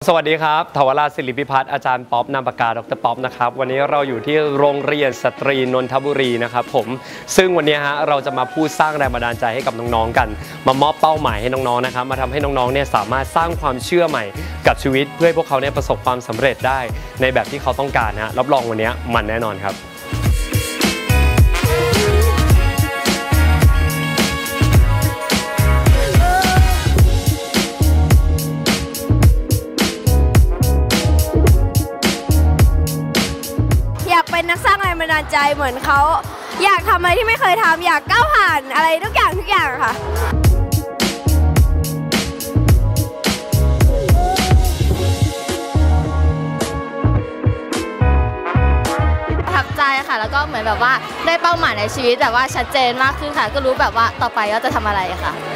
สวัสดีครับทวราชศิริพิพัฒน์อาจารย์ป๊อปนามปากกาดรป๊อปนะครับวันนี้เราอยู่ที่โรงเรียนสตรีนนทบุรีนะครับผมซึ่งวันนี้เราจะมาพูดสร้างแรงบันดาลใจให้กับน้องๆกันมามอบเป้าหมายให้น้องๆนะครับมาทำให้น้องๆเนี่ยสามารถสร้างความเชื่อใหม่กับชีวิตเพื่อให้พวกเขาเนี่ยประสบความสำเร็จได้ในแบบที่เขาต้องการรับรองวันนี้มันแน่นอนครับอยากเป็นนักสร้างแรงบันดาลใจเหมือนเขาอยากทำอะไรที่ไม่เคยทำอยากก้าวผ่านอะไรทุกอย่างค่ะประทับใจค่ะแล้วก็เหมือนแบบว่าได้เป้าหมายในชีวิตแบบว่าชัดเจนมากขึ้นค่ะก็รู้แบบว่าต่อไปก็จะทำอะไรค่ะ